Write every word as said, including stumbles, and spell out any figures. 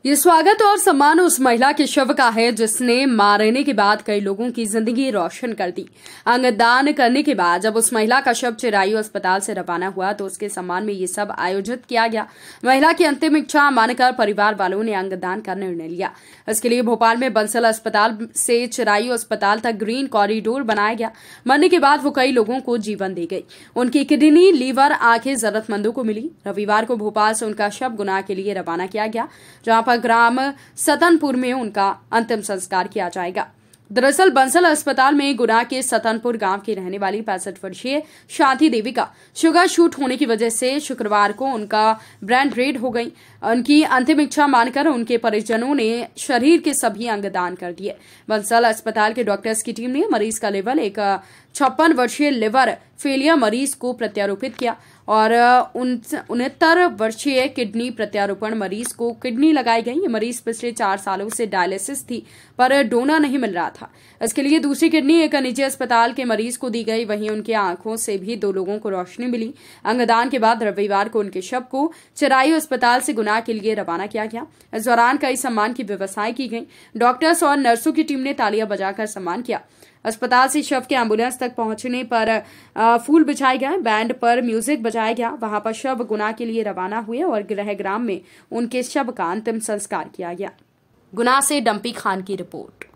ये स्वागत और सम्मान उस महिला के शव का है जिसने मारने के बाद कई लोगों की जिंदगी रोशन कर दी। अंगदान करने के बाद जब उस महिला का शव चिरायु अस्पताल से रवाना हुआ तो उसके सम्मान में ये सब आयोजित किया गया। महिला की अंतिम इच्छा मानकर परिवार वालों ने अंगदान का निर्णय लिया। इसके लिए भोपाल में बंसल अस्पताल से चिरायु अस्पताल तक ग्रीन कॉरिडोर बनाया गया। मरने के बाद वो कई लोगों को जीवन दे गई। उनकी किडनी, लीवर, आंखें जरूरतमंदों को मिली। रविवार को भोपाल से उनका शव गुना के लिए रवाना किया गया, जहां ग्राम सतनपुर में उनका अंतिम संस्कार किया जाएगा। दरअसल बंसल अस्पताल में गुना के सतनपुर गांव की रहने वाली पैंसठ वर्षीय शांति देवी का शुगर शूट होने की वजह से शुक्रवार को उनका ब्रेन डेड हो गई। उनकी अंतिम इच्छा मानकर उनके परिजनों ने शरीर के सभी अंग दान कर दिए। बंसल अस्पताल के डॉक्टर्स की टीम ने मरीज का लेवल एक छप्पन वर्षीय लिवर फेलियर मरीज को प्रत्यारोपित किया और उनहत्तर वर्षीय किडनी प्रत्यारोपण मरीज को किडनी लगाई गई। ये मरीज पिछले चार सालों से डायलिसिस थी पर डोनर नहीं मिल रहा था। इसके लिए दूसरी किडनी एक निजी अस्पताल के मरीज को दी गई। वहीं उनकी आंखों से भी दो लोगों को रोशनी मिली। अंगदान के बाद रविवार को उनके शव को चिरायु अस्पताल से गुना के लिए रवाना किया गया। इस दौरान कई सम्मान की व्यवस्थाएं की गई। डॉक्टर्स और नर्सों की टीम ने तालियां बजाकर सम्मान किया। अस्पताल से शव के एम्बुलेंस तक पहुंचने पर फूल बिछाए गए, बैंड पर म्यूजिक बजाया गया। वहां पर शव गुना के लिए रवाना हुए और गृह ग्राम में उनके शव का अंतिम संस्कार किया गया। गुना से डंपी खान की रिपोर्ट।